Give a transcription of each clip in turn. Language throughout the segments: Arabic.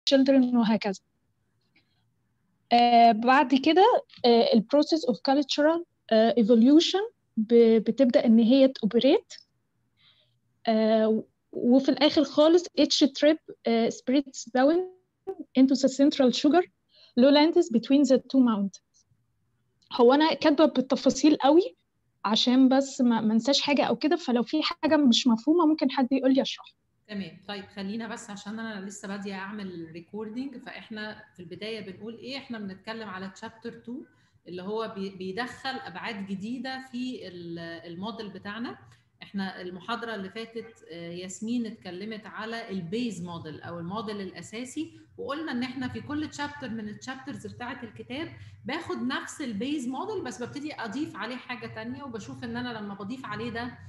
children وهكذا. بعد كده البروسيس اوف cultural evolution بتبدأ ان هي تأوبريت، وفي الاخر خالص each trip spreads down into the central sugar lowlands between the two mountains. هو انا كاتبه بالتفاصيل قوي عشان بس ما انساش حاجه او كده، فلو في حاجه مش مفهومه ممكن حد يقول لي اشرح. تمام. طيب خلينا بس عشان انا لسه باديه اعمل ريكوردنج، فاحنا في البدايه بنقول ايه، احنا بنتكلم على تشابتر 2 اللي هو بيدخل ابعاد جديده في الموديل بتاعنا. احنا المحاضره اللي فاتت ياسمين اتكلمت على البيز موديل او الموديل الاساسي، وقلنا ان احنا في كل تشابتر من التشابترز بتاعه الكتاب باخد نفس البيز موديل بس ببتدي اضيف عليه حاجه ثانيه، وبشوف ان انا لما بضيف عليه ده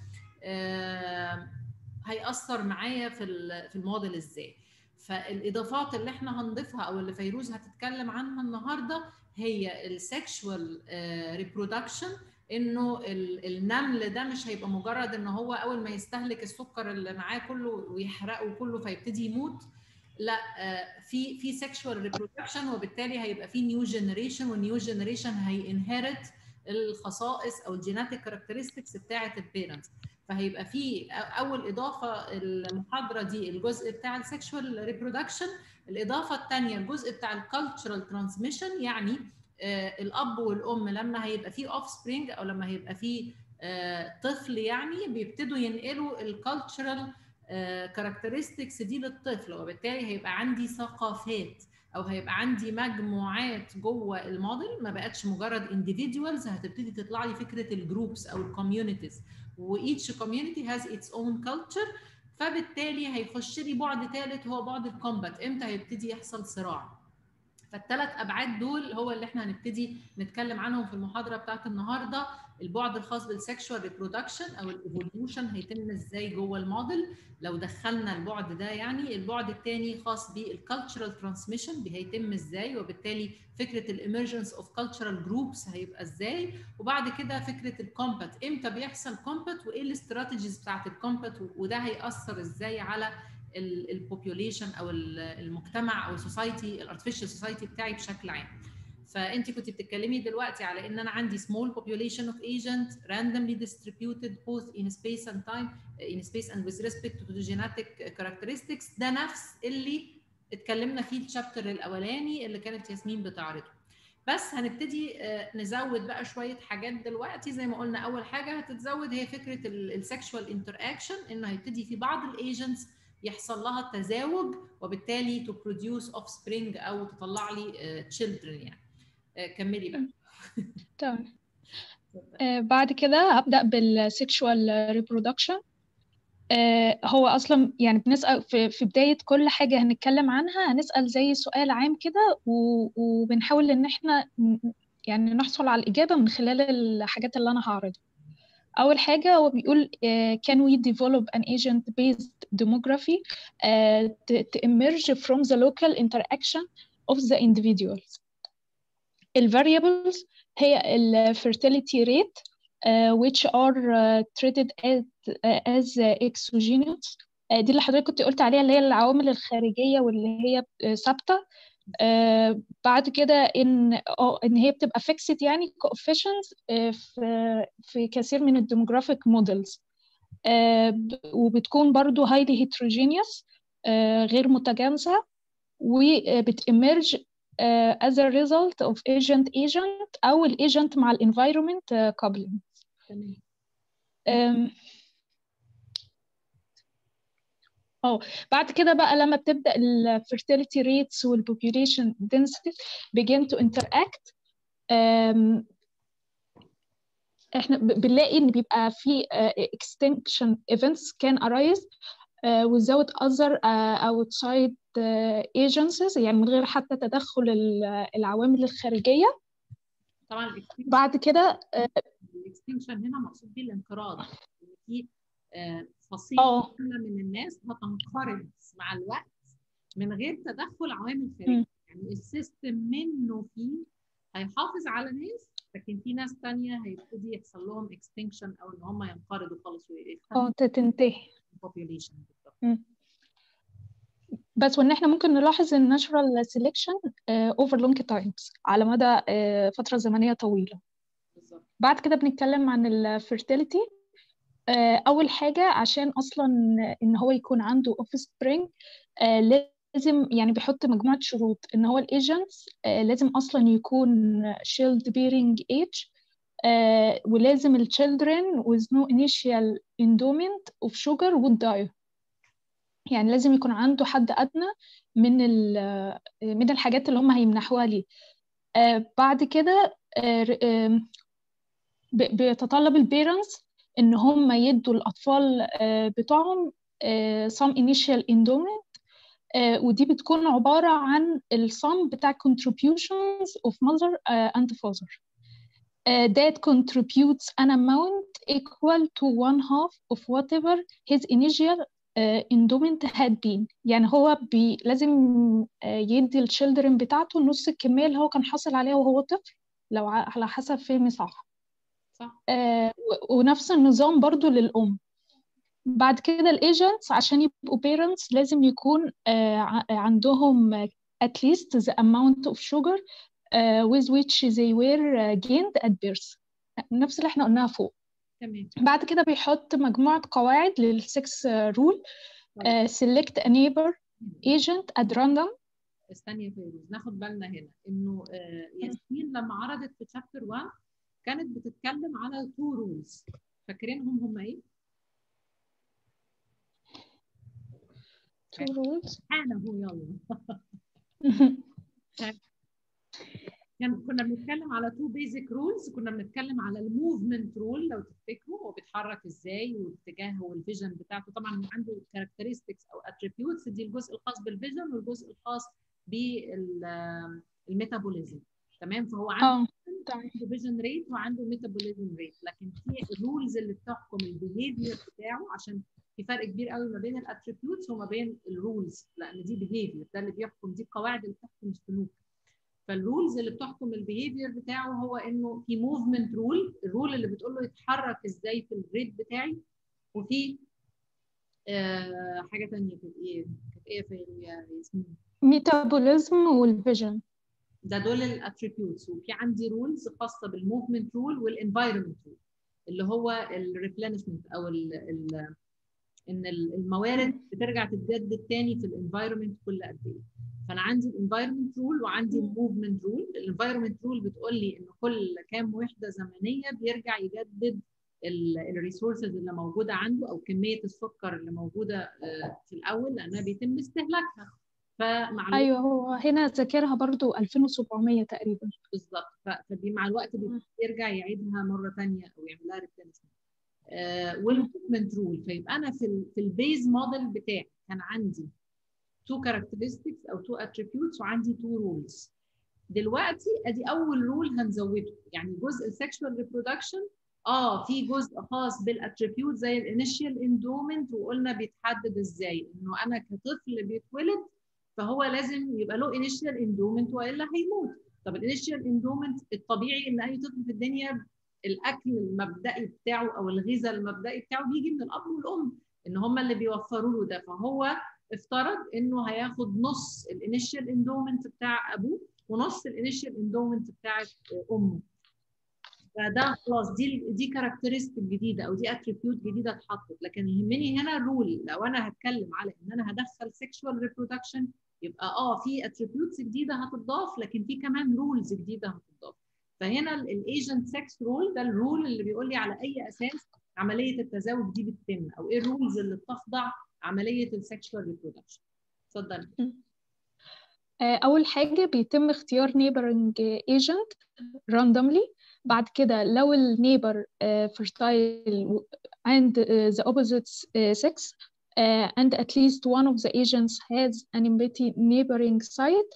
هيأثر معايا في الموديل ازاي. فالاضافات اللي احنا هنضيفها او اللي فيروز هتتكلم عنها النهارده هي السكشوال ريبرودكشن، انه النمل ده مش هيبقى مجرد ان هو اول ما يستهلك السكر اللي معاه كله ويحرقه كله فيبتدي يموت، لا، في سكشوال ريبرودكشن، وبالتالي هيبقى في نيو جنريشن، والنيو جنريشن هينهرت الخصائص او الجيناتيك كاركترستكس بتاعه البيرنتس. فهيبقى في اول اضافه المحاضره دي الجزء بتاع السكشوال ريبرودكشن. الاضافه الثانيه الجزء بتاع الكالتشرال ترانسميشن، يعني الاب والام لما هيبقى في اوف سبرينج او لما هيبقى في طفل يعني بيبتدوا ينقلوا الكالتشرال كاركترستكس دي للطفل، وبالتالي هيبقى عندي ثقافات او هيبقى عندي مجموعات جوه الموديل، ما بقتش مجرد individuals، هتبتدي تطلع لي فكره الجروبس او الكوميونيتيز، وايتش كوميونتي هاز اتس اون كلتشر. فبالتالي هيخش لي بعد ثالث هو بعد الكومبات، امتى هيبتدي يحصل صراع. فالثلاث ابعاد دول هو اللي احنا هنبتدي نتكلم عنهم في المحاضره بتاعت النهارده. البعد الخاص بالسكشوال ريبرودكشن او الايفوليوشن هيتم ازاي جوه الموديل لو دخلنا البعد ده، يعني البعد الثاني خاص بالكالتشرال ترانسميشن هيتم ازاي، وبالتالي فكره الاميرجنس اوف كالتشرال جروبس هيبقى ازاي، وبعد كده فكره الكومبات امتى بيحصل كومبات وايه الاستراتيجيز بتاعت الكومبات، وده هياثر ازاي على البوبيوليشن او المجتمع او السوسايتي الارتفيشال سوسايتي بتاعي بشكل عام. فانت كنت بتتكلمي دلوقتي على ان انا عندي small population of agents randomly distributed both in space and time in space and with respect to the genetic characteristics. ده نفس اللي اتكلمنا فيه الشابتر الاولاني اللي كانت ياسمين بتعرضه، بس هنبتدي نزود بقى شويه حاجات دلوقتي. زي ما قلنا اول حاجه هتتزود هي فكره السكشوال انتراكشن، انه هيبتدي في بعض الايجنتس يحصل لها تزاوج وبالتالي to produce offspring او تطلع لي children يعني. كملي بقى. تمام. بعد كده هبدأ بالسيكشوال ريبرودكشن. هو اصلا يعني بنسأل في بداية كل حاجة هنتكلم عنها هنسأل زي سؤال عام كده، وبنحاول ان احنا يعني نحصل على الإجابة من خلال الحاجات اللي انا هعرضها. أول حاجة هو بيقول can we develop an agent-based demography to emerge from the local interaction of the individuals. الvariables هي fertility rate which are treated as exogenous. دي اللي حضرتك كنت قلت عليها اللي هي العوامل الخارجية واللي هي ثابتة. بعد كده ان هي بتبقى fixed يعني coefficients في كثير من الديموغرافيك موديلز، وبتكون برضو highly heterogeneous غير متجانسة، وبتemerge as a result of agent أو الagent مع environment coupling. بعد كده بقى لما بتبدأ ال fertility rates وال population density begin to interact، احنا بنلاقي ان بيبقى في extinction events can arise without other outside agencies، يعني من غير حتى تدخل العوامل الخارجية. طبعا بعد كده الاكستنكشن هنا مقصود بيه الانقراض، في فصيلة من الناس هتنقرض مع الوقت من غير تدخل عوامل خارجية. يعني السيستم منه فيه هيحافظ على ناس، لكن في ناس تانية هيبتدي يحصل لهم اكستنكشن او ان هم ينقرضوا خالص ويختفوا. تنتهي population بالضبط. بس وإن إحنا ممكن نلاحظ الناتشورال سيلكشن over long times على مدى فترة زمنية طويلة. بالظبط. بعد كده بنتكلم عن الفيرتيليتي. أول حاجة عشان أصلا إن هو يكون عنده offspring لازم يعني بيحط مجموعة شروط إن هو الagents لازم أصلا يكون child bearing age، ولازم ال children with no initial endowment of sugar would die. يعني لازم يكون عنده حد أدنى من الحاجات اللي هم هيمنحوها ليه. بعد كده بيتطلب البيرنتس إن هم يدوا الأطفال بتوعهم some initial endowment، ودي بتكون عبارة عن الsum بتاع contributions of mother and father that contributes an amount equal to 1/2 of whatever his initial endowment had been. يعني هو لازم يدي الchildren بتاعته نص الكمية اللي هو كان حاصل عليها وهو طفل، لو على حسب فهمي صح. ونفس النظام برضو للأم. بعد كده الايجنتس عشان يبقوا parents لازم يكون عندهم at least the amount of sugar with which they were gained at birth، نفس اللي احنا قلناها فوق. تمام. بعد كده بيحط مجموعة قواعد للسكس رول. select a neighbor agent at random. استني يا فيروز، ناخد بالنا هنا انه ياسمين لما عرضت في chapter 1 كانت بتتكلم على 2 rules، فاكرينهم هم ايه؟ 2 rules. انا هو يلا. كنا بنتكلم على 2 basic rules. كنا بنتكلم على الموفمنت رول لو تفتكروا، هو بيتحرك ازاي واتجاهه والفيجن بتاعته. طبعا عنده characteristics او attributes، دي الجزء الخاص بالفيجن والجزء الخاص بالميتابوليزم. تمام. فهو عنده فيجن ريت وعنده ميتابوليزم ريت، لكن في الرولز اللي بتحكم البيهيفير بتاعه، عشان في فرق كبير قوي ما بين الاتريبيوتس وما بين الرولز، لان دي بيهيفير، ده اللي بيحكم، دي القواعد اللي بتحكم السلوك. فالرولز اللي بتحكم البيهيفير بتاعه هو انه في موفمنت رول، الرول اللي بتقول له يتحرك ازاي في الريت بتاعي، وفي حاجه ثانيه كانت ايه في ياسمين؟ ميتابوليزم والفيجن. ده دول الاتريبيوتس. وفي عندي رولز خاصه بالموفمنت رول والانفايرمنت رول، اللي هو الريبلينشمنت او ان الموارد بترجع تتجدد تاني في الانفايرمنت كل قد ايه. فانا عندي الانفايرمنت رول وعندي الموفمنت رول. الانفايرمنت رول بتقول لي ان كل كام وحده زمنيه بيرجع يجدد الريسورسز اللي موجوده عنده، او كميه السكر اللي موجوده في الاول، لانها بيتم استهلاكها. فمع ايوه، هو هنا ذاكرها برضو 2700 تقريبا. بالظبط. فدي مع الوقت بيرجع يعيدها مره ثانيه او يعمل لها ريبليسمنت. والموفمنت رول. فيبقى انا في البيز موديل بتاعي كان عندي 2 characteristics او 2 attributes وعندي 2 rules. دلوقتي ادي اول رول هنزوده، يعني جزء السكشوال ريبرودكشن في جزء خاص بالاتريبيوت زي الانيشال اندومنت، وقلنا بيتحدد ازاي انه انا كطفل بيتولد فهو لازم يبقى له انيشال اندومنت والا هيموت. طب الانيشال اندومنت الطبيعي ان اي طفل في الدنيا الاكل المبدئي بتاعه او الغذاء المبدئي بتاعه بيجي من الاب والام، ان هم اللي بيوفروا له ده. فهو افترض انه هياخد نص الانيشال اندومنت بتاع ابوه ونص الانيشال اندومنت بتاعت امه. فده خلاص دي كاركترستيك جديده او دي اتريبيوت جديده اتحطت. لكن يهمني هنا الرول، لو انا هتكلم على ان انا هدخل سيكشوال ريبرودكشن يبقى في اتريبيوتس جديده هتضاف، لكن في كمان رولز جديده هتضاف. فهنا الايجنت سكس رول ده الرول اللي بيقول لي على اي اساس عمليه التزاوج دي بتتم، او ايه الرولز اللي بتخضع عمليه السكشوال ريبرودكشن. اتفضلي. اول حاجه بيتم اختيار neighboring agent randomly. بعد كده لو النيبر fertile and the opposite sex and at least one of the agents has an empty neighboring site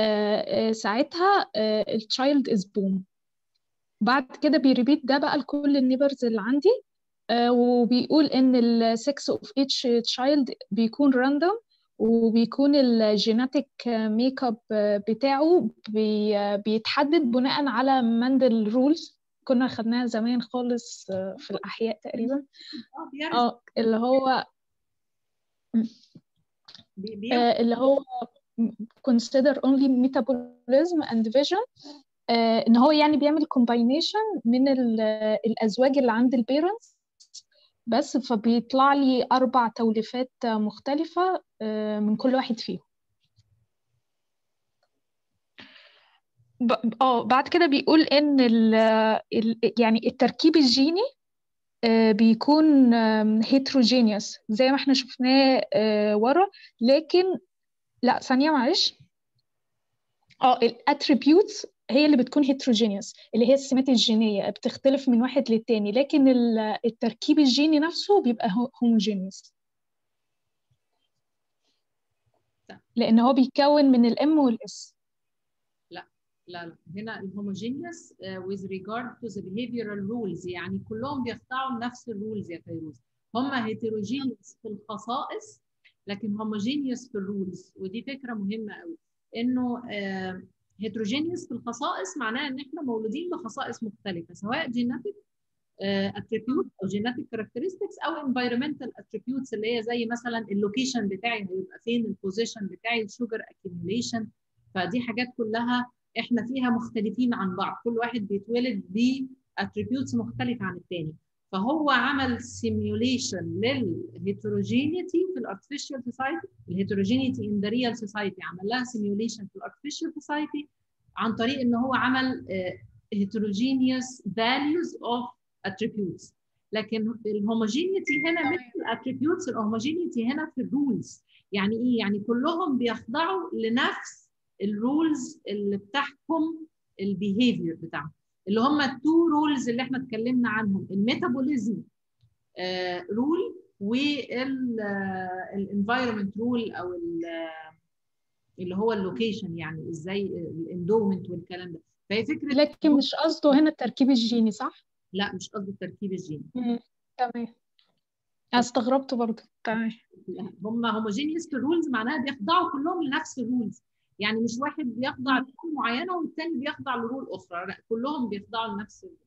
ساعتها الchild is born. بعد كده بيريبيت ده بقى لكل النيبرز اللي عندي، وبيقول ان ال sex of each child بيكون random، وبيكون الجيناتيك ميك اب بتاعه بيتحدد بناء على ماندل رولز، كنا خدناها زمان خالص في الأحياء تقريبا. اللي هو اللي هو consider only metabolism and vision. ان هو يعني بيعمل combination من الازواج اللي عند البيرنتس بس، فبيطلع لي 4 توليفات مختلفة من كل واحد فيهم. بعد كده بيقول ان يعني التركيب الجيني بيكون heterogeneous زي ما احنا شفناه ورا، لكن لا ثانية معلش، الاتريبيوتس هي اللي بتكون heterogeneous، اللي هي السمات الجينية بتختلف من واحد للتاني، لكن التركيب الجيني نفسه بيبقى homogeneous لأن هو بيتكون من الام والاس. لا هنا الهوموجينيوس with regard to the behavioral rules، يعني كلهم بيخضعوا لنفس الرولز يا فيروز. هم heterogeneous في الخصائص لكن homogeneous في الرولز، ودي فكرة مهمة قوي. انه heterogeneous في الخصائص معناه ان احنا مولودين بخصائص مختلفة، سواء genetic attributes او genetic characteristics او environmental attributes، اللي هي زي مثلا اللوكيشن بتاعي هيبقى فين، البوزيشن بتاعي، الشوجر accumulation. فدي حاجات كلها احنا فيها مختلفين عن بعض، كل واحد بيتولد باتريبيوتس مختلفه عن الثاني. فهو عمل سيميوليشن للهيتروجينيتي في الارتفيشال سوسايتي، الهيتروجينيتي ان ذا ريال سوسايتي عمل لها سيميوليشن في الارتفيشال سوسايتي عن طريق ان هو عمل heterogeneous values of attributes. لكن الهوموجينيتي هنا مش في الاتريبيوتس، الهوموجينيتي هنا في الرولز. يعني ايه؟ يعني كلهم بيخضعوا لنفس الرولز اللي بتحكم البيهيفير بتاعهم، اللي هم التو رولز اللي احنا اتكلمنا عنهم، الميتابوليزم رول والانفايرمنت رول، او اللي هو اللوكيشن، يعني ازاي الاندومنت والكلام ده. فهي فكره. لكن مش قصده هنا التركيب الجيني صح؟ لا مش قصده التركيب الجيني. تمام، انا استغربت برضه. تمام. هم هوموجينيوس في الرولز معناها بيخضعوا كلهم لنفس الرولز، يعني مش واحد بيخضع لرول معينه والثاني بيخضع لرول اخرى، لا كلهم بيخضعوا لنفس الرول.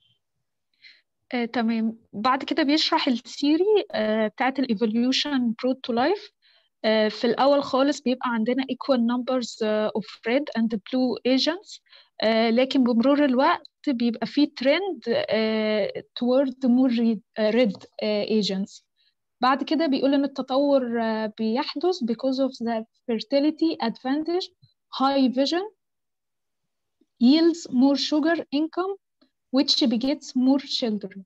تمام. بعد كده بيشرح الثيوري بتاعت الايفوليوشن برود تو لايف. في الأول خالص بيبقى عندنا equal numbers of red and blue agents، لكن بمرور الوقت بيبقى فيه trend toward more red agents. بعد كده بيقول إن التطور بيحدث because of the fertility advantage, high vision yields more sugar income which begets more children.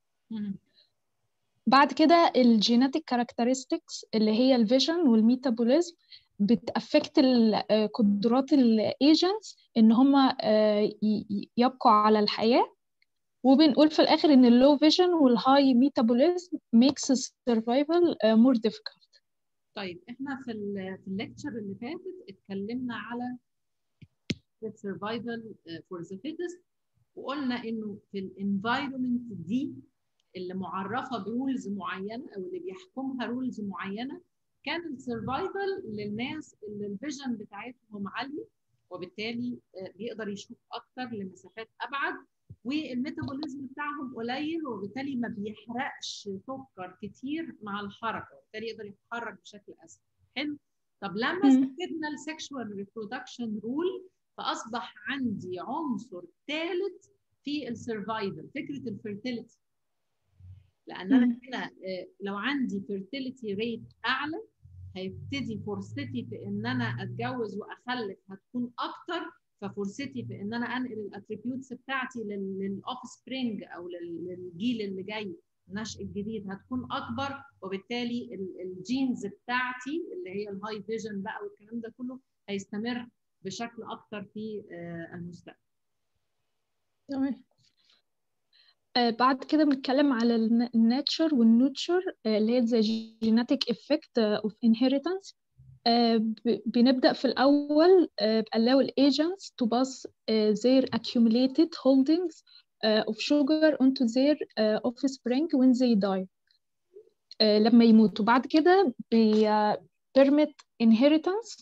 بعد كده الجيناتيك كاركترستكس اللي هي الفيجن والميتابوليزم بتأفكت قدرات الايجنتس ان هم يبقوا على الحياة. وبنقول في الاخر ان اللو فيجن والهاي ميتابوليزم makes survival more difficult. طيب احنا في الليكتشر اللي فاتت اتكلمنا على survival for the fittest، وقلنا انه في الانفايرمنت دي اللي معرفه برولز معينه او اللي بيحكمها رولز معينه، كان السرفايفل للناس اللي الفيجن بتاعتهم عاليه وبالتالي بيقدر يشوف اكتر لمسافات ابعد، والميتابوليزم بتاعهم قليل وبالتالي ما بيحرقش سكر كتير مع الحركه، وبالتالي يقدر يتحرك بشكل اسهل. حلو. طب لما استخدمنا السكشوال ريبرودكشن رول فاصبح عندي عنصر ثالث في السرفايفل، فكره الفيرتيليتي. لان انا هنا لو عندي فيرتيليتي ريت اعلى هيبتدي فرصتي في ان انا اتجوز واخلف هتكون اكتر، ففرصتي في ان انا انقل الاتريبيوتس بتاعتي للاوف سبرينج او للجيل اللي جاي، النشء الجديد، هتكون اكبر، وبالتالي الجينز بتاعتي اللي هي الهاي فيجن بقى والكلام ده كله هيستمر بشكل اكتر في المستقبل. تمام. بعد كده بنتكلم على الناتشر والنوتشر اللي هي the genetic effect of inheritance. بنبدأ في الأول allow agents to pass their accumulated holdings of sugar onto their offspring when they die. لما يموتوا. بعد كده permit inheritance.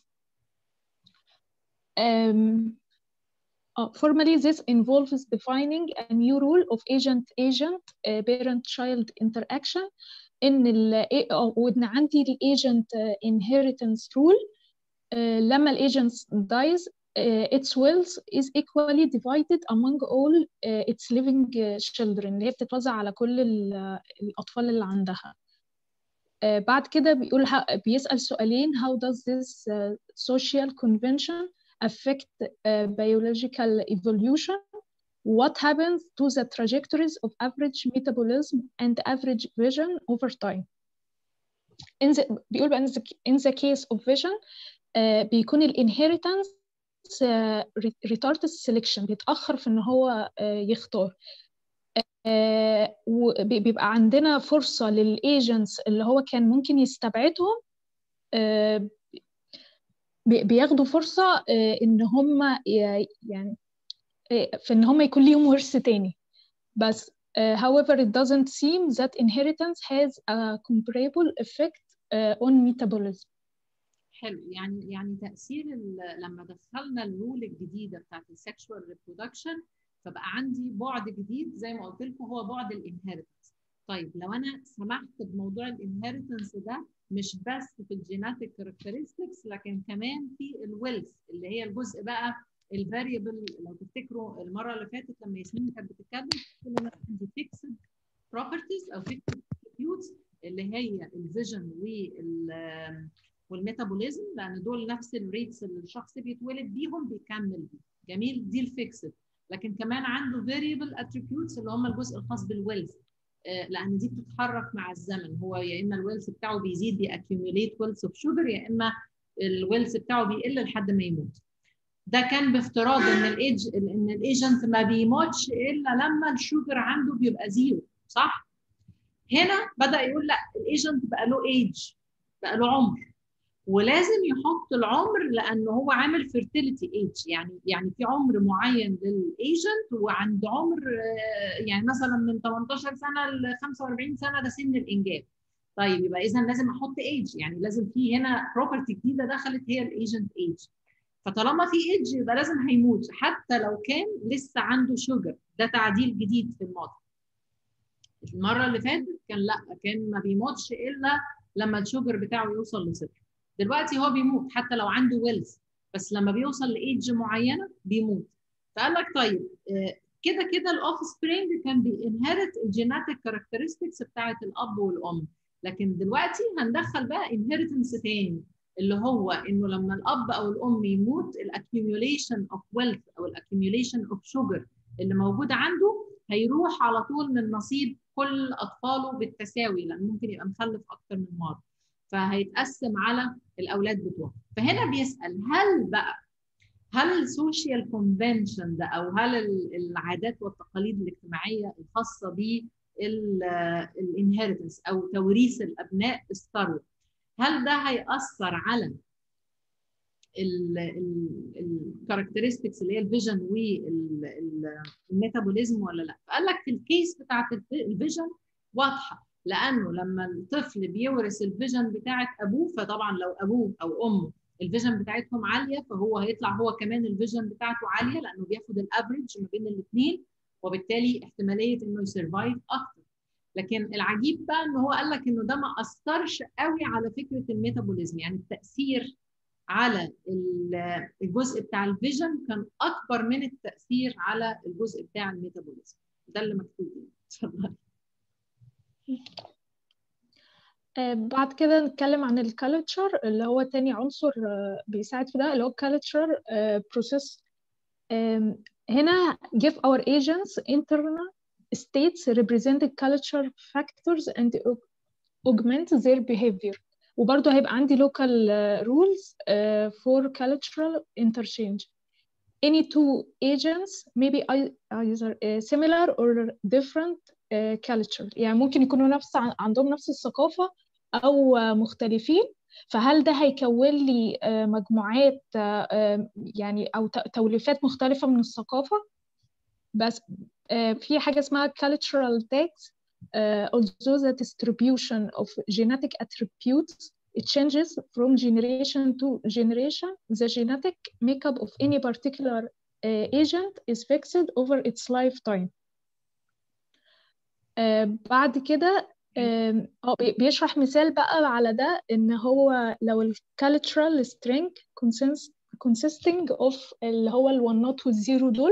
Formally, this involves defining a new rule of agent-parent-child interaction وإن عندي الagent inheritance rule. لما الagent dies its wealth is equally divided among all its living children، اللي هي بتتوزع على كل الأطفال اللي عندها. بعد كده بيسأل سؤالين: how does this social convention affect biological evolution? What happens to the trajectories of average metabolism and average vision over time? بيقول بقى in the case of vision بيكون الانهيرتنس retarded selection، بيتأخر في إن هو يختار. وبيبقى عندنا فرصة للagents اللي هو كان ممكن يستبعدهم، بياخدوا فرصة إن هم يعني في إن هم يكون ليهم ورث تاني. بس however it doesn't seem that inheritance has a comparable effect on metabolism. حلو. يعني تأثير لما دخلنا الرول الجديدة بتاعت السكشوال ريبرودكشن، فبقى عندي بعد جديد زي ما قلت لكم هو بعد الانهيرتنس. طيب لو انا سمحت بموضوع الانهيرتنس ده مش بس في الجيناتيك كاركترستكس لكن كمان في الويلث اللي هي الجزء بقى الفاريبل. لو تفتكروا المره اللي فاتت لما ياسمين كانت بتتكلم ان انا عندي فيكسد بروبرتيز او فيكسد اتريبيوتس اللي هي الفيجن والميتابوليزم، لان دول نفس الريتس اللي الشخص بيتولد بيهم بيكمل بيه. جميل، دي الفيكسد. لكن كمان عنده variable attributes اللي هم الجزء الخاص بالويلث، لان دي بتتحرك مع الزمن. هو يا اما الويلث بتاعه بيزيد بيأكيوميليت ويلث اوف شوجر، يا اما الويلث بتاعه بيقل لحد ما يموت. ده كان بافتراض ان الايجنت ما بيموتش الا لما الشوجر عنده بيبقى زيرو، صح؟ هنا بدأ يقول لا، الايجنت بقى له ايج، بقى له عمر، ولازم يحط العمر لانه هو عامل فيرتيليتي ايج، يعني في عمر معين للايجنت، وعند عمر يعني مثلا من 18 سنه ل 45 سنه ده سن الانجاب. طيب يبقى اذا لازم احط ايج، يعني لازم في هنا بروبرتي جديده دخلت هي الايجنت ايج. فطالما في ايج يبقى لازم هيموت حتى لو كان لسه عنده شوجر. ده تعديل جديد في الماضي. المره اللي فاتت كان لا، كان ما بيموتش الا لما الشوجر بتاعه يوصل لصفر. دلوقتي هو بيموت حتى لو عنده ويلث، بس لما بيوصل لايدج معينه بيموت. فقال لك طيب كده كده الاوف سبرينج كان بينهرت الجيناتيك كاركترستكس بتاعه الاب والام، لكن دلوقتي هندخل بقى انهيرتنس تاني اللي هو انه لما الاب او الام يموت الاكيوميوليشن اوف ويلث او الاكيوميوليشن اوف شوجر اللي موجود عنده هيروح على طول من نصيب كل اطفاله بالتساوي، لان ممكن يبقى مخلف اكتر من مره، فهيتقسم على الاولاد بتوعه. فهنا بيسال هل السوشيال كونفنشن ده او هل العادات والتقاليد الاجتماعيه الخاصه بالانهيرتنس او توريث الابناء الثروه، هل ده هيأثر على الكاركترستكس اللي هي الفيجن والميتابوليزم ولا لا؟ فقال لك في الكيس بتاعت الفيجن واضحه، لانه لما الطفل بيورث الفيجن بتاعت ابوه، فطبعا لو ابوه او امه الفيجن بتاعتهم عاليه فهو هيطلع هو كمان الفيجن بتاعته عاليه، لانه بياخد الافريج ما بين الاثنين، وبالتالي احتماليه انه يسرفايف اكتر. لكن العجيب بقى ان هو قال لك انه ده ما اثرش قوي على فكره الميتابوليزم، يعني التاثير على الجزء بتاع الفيجن كان اكبر من التاثير على الجزء بتاع الميتابوليزم. ده اللي مكتوب هنا. اتفضلي. بعد كده نتكلم عن الكالتشر اللي هو تاني عنصر بيساعد في ده، اللي هو culture process. هنا give our agents internal states representing culture factors and augment their behavior. وبرضه هيبقى عندي local rules for cultural interchange. Any two agents may be either similar or different culture، يعني ممكن يكونوا عندهم نفس الثقافة أو مختلفين. فهل ده هيكون لي مجموعات يعني أو توليفات مختلفة من الثقافة؟ بس في حاجة اسمها cultural tags. Although the distribution of genetic attributes it changes from generation to generation, the genetic makeup of any particular agent is fixed over its lifetime. بعد كده بيشرح مثال بقى على ده، ان هو لو ال cultural string consisting of اللي هو ال one not وال zero دول،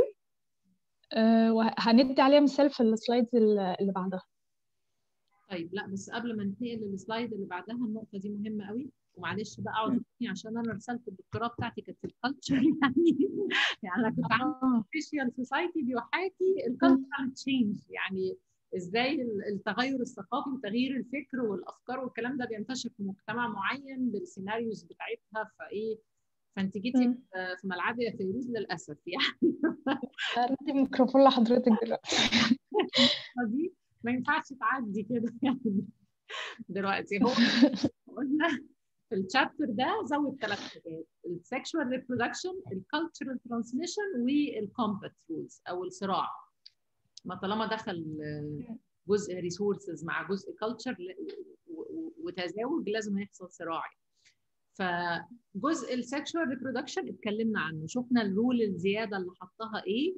وهندي عليها مثال في السلايدز اللي بعدها. طيب لا بس قبل ما ننتقل للسلايد اللي بعدها، النقطه دي مهمه قوي، ومعلش بقى اقعد عشان انا رساله الدكتوراه بتاعتي كانت في الكالتشر يعني انا كنت عامله سبيشال سوسايتي بيحاكي الكالتشر تشينج، يعني ازاي التغير الثقافي وتغيير الفكر والافكار والكلام ده بينتشر في مجتمع معين بالسيناريوز بتاعتها. فانت جيتي في ملعبي يا فيروز للاسف يعني. ادي الميكروفون لحضرتك دلوقتي. دي ما ينفعش تعدي كده يعني. دلوقتي هو قلنا في الشابتر ده زود 3 حاجات: السكشوال ريبرودكشن، الكالتشرال ترانسميشن، والكومبات رولز او الصراع. ما طالما دخل جزء ريسورسز مع جزء كلتشر وتزاوج لازم هيحصل صراع. فجزء السكشوال ريبرودكشن اتكلمنا عنه، شفنا الرول الزياده اللي حطها ايه،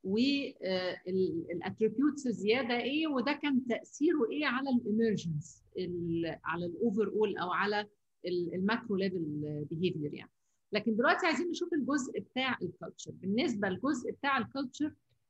والاتريبيوتس الزياده ايه، وده كان تاثيره ايه على الاميرجنس، على الاوفر اول او على الماكرو ليفل بيهيفير يعني. لكن دلوقتي عايزين نشوف الجزء بتاع الكالتشر. بالنسبه للجزء بتاع الكالتشر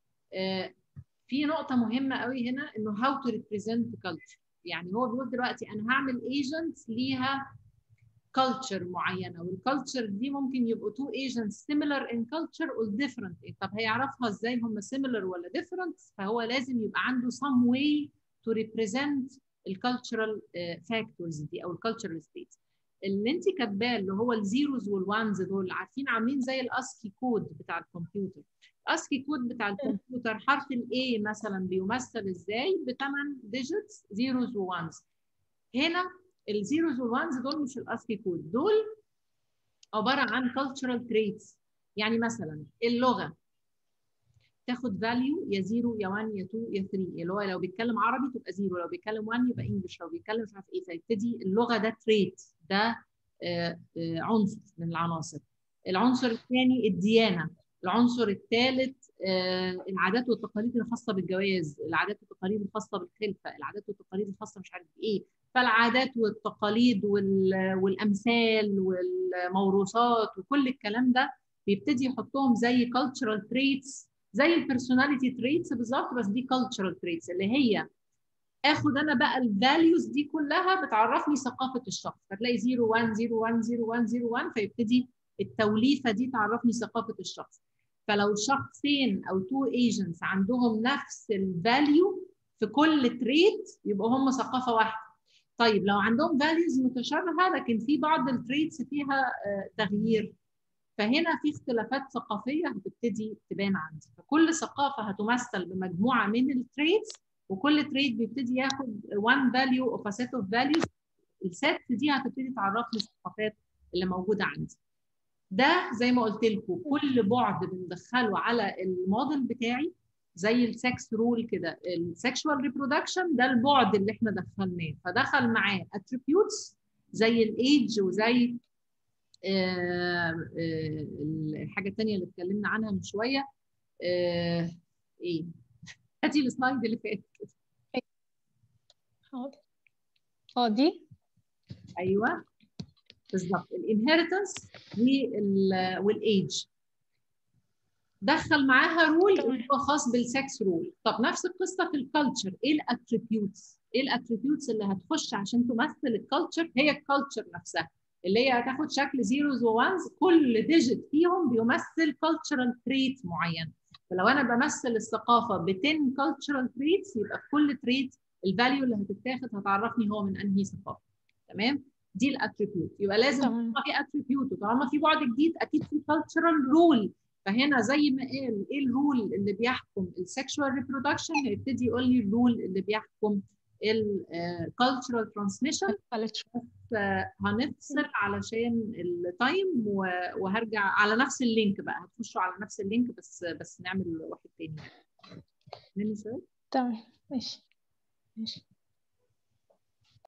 في نقطه مهمه قوي هنا، انه هاو تو ريبريزنت كالتشر. يعني هو بيقول دلوقتي انا هعمل ايجنتس ليها كالتشر معينه، والكالتشر دي ممكن يبقوا تو ايجنتس سيميلر ان كالتشر اور ديفرنت. طب هيعرفها ازاي هم سيميلر ولا ديفرنت؟ فهو لازم يبقى عنده some way to represent الكالتشرال فاكتورز دي او الكالتشرال ستيتس. اللي انت كاتباه اللي هو الزيروز والوانز دول، عارفين عاملين زي الاسكي كود بتاع الكمبيوتر. الاسكي كود بتاع الكمبيوتر حرف الاي مثلا بيمثل ازاي؟ ب8 ديجيتس زيروز ووانز. هنا الزيروز والوانز دول مش الاسكي كود، دول عباره عن cultural traits. يعني مثلا اللغه تاخد فاليو يا 0 يا 1 يا 2 يا 3، اللي هو لو بيتكلم عربي تبقى 0، لو بيتكلم 1 يبقى انجلش، لو بيتكلم مش عارف ايه. فيبتدي اللغه ده تريت، ده عنصر من العناصر. العنصر الثاني الديانه، العنصر الثالث العادات والتقاليد الخاصه بالجواز، العادات والتقاليد الخاصه بالخلفه، العادات والتقاليد الخاصه مش عارف ايه. فالعادات والتقاليد والامثال والموروثات وكل الكلام ده بيبتدي يحطهم زي cultural traits، زي البيرسوناليتي تريتس بالظبط، بس دي cultural traits اللي هي اخد انا بقى الفاليوز دي كلها بتعرفني ثقافه الشخص. فتلاقي 0 1 0 1 0 1 0 1، فيبتدي التوليفه دي تعرفني ثقافه الشخص. فلو شخصين او تو ايجنتس عندهم نفس الفاليو في كل تريت يبقى هم ثقافه واحده. طيب لو عندهم فاليوز متشابهه لكن في بعض التريتس فيها تغيير، فهنا في اختلافات ثقافيه هتبتدي تبان عندي. فكل ثقافه هتمثل بمجموعه من التريتس، وكل تريت بيبتدي ياخد one value of a set of values. الست دي هتبتدي تعرفني الثقافات اللي موجوده عندي. ده زي ما قلت لكم كل بعد بندخله على الموديل بتاعي، زي السكس رول كده. السكشوال ريبرودكشن ده البعد اللي احنا دخلناه، فدخل معاه اتريبيوتس زي الايدج وزي الحاجه الثانيه اللي اتكلمنا عنها من شويه. ايه هاتي السلايد اللي فاتت. حاضر. دي ايوه بالظبط، الانهيرتنس والايدج دخل معاها رول هو خاص بالسكس رول. طب نفس القصه في الكالتشر، ايه الاتريبيوتس؟ ايه الاتريبيوتس اللي هتخش عشان تمثل الكالتشر؟ هي الكالتشر نفسها اللي هي هتاخد شكل زيروز ووانز، كل ديجيت فيهم بيمثل كالتشرال تريت معين. فلو انا بمثل الثقافه ب 10 كالتشرال تريتس، يبقى في كل تريت الفاليو اللي هتتاخد هتعرفني هو من انهي ثقافه. تمام؟ دي الاتريبيوت. يبقى لازم طالما في اتريبيوت وطالما في بعد جديد اكيد في كالتشرال رول. فهنا زي ما قال ايه الرول اللي بيحكم السكشوال ريبرودكشن، هيبتدي يقول لي الرول اللي بيحكم الكالتشرال ترانسميشن. هنفصل علشان التايم وهرجع على نفس اللينك بقى، هتخشوا على نفس اللينك بس نعمل واحد تاني. تمام ماشي.